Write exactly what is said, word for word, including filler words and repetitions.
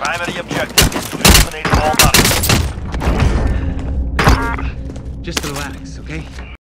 Primary objective is to eliminate all hostiles. Just relax, okay?